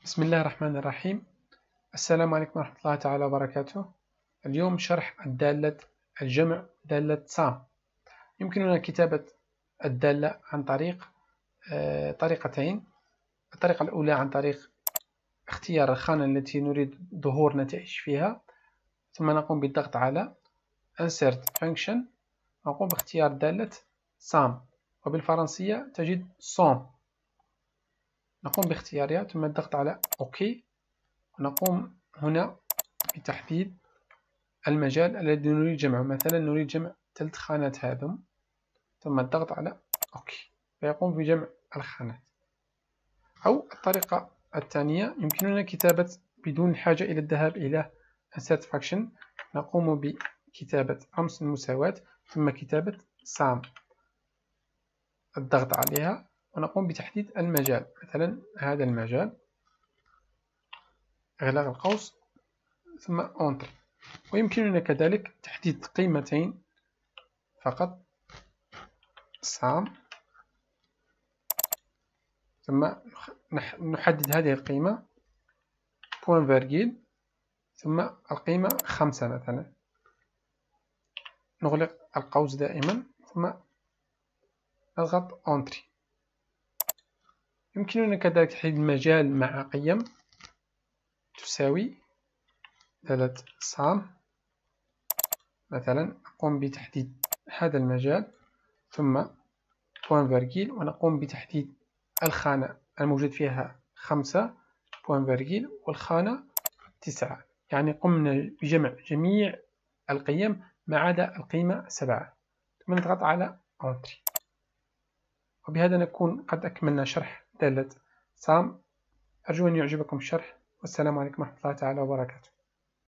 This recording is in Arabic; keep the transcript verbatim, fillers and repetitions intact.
بسم الله الرحمن الرحيم. السلام عليكم ورحمة الله تعالى وبركاته. اليوم شرح الدالة الجمع دالة سام. يمكننا كتابة الدالة عن طريق آه طريقتين. الطريقة الأولى عن طريق اختيار الخانة التي نريد ظهور نتائج فيها، ثم نقوم بالضغط على Insert Function، نقوم باختيار دالة سام، وبالفرنسية تجد سوم. نقوم باختيارها ثم الضغط على أوكي، ونقوم هنا بتحديد المجال الذي نريد جمعه. مثلا نريد جمع ثلاث خانات هذم، ثم الضغط على أوكي فيقوم بجمع الخانات. أو الطريقة الثانية يمكننا كتابة بدون الحاجة إلى الذهاب إلى Insert Function، نقوم بكتابة رمز المساواة ثم كتابة سام، الضغط عليها ونقوم بتحديد المجال، مثلا هذا المجال، إغلاق القوس ثم أونتر. ويمكننا كذلك تحديد قيمتين فقط، سام، ثم نحدد هذه القيمة بوان فيرجيل، ثم القيمة خمسة مثلا، نغلق القوس دائما ثم نضغط أونتري. يمكننا كذلك تحديد المجال مع قيم تساوي دالة سام، مثلا نقوم بتحديد هذا المجال ثم بوان فيرجيل، ونقوم بتحديد الخانة الموجود فيها خمسة بوان فيرجيل والخانة تسعة، يعني قمنا بجمع جميع القيم ما عدا القيمة سبعة، ثم نضغط على أونتري. وبهذا نكون قد أكملنا شرح دالة سام. أرجو أن يعجبكم الشرح، والسلام عليكم ورحمة الله تعالى وبركاته.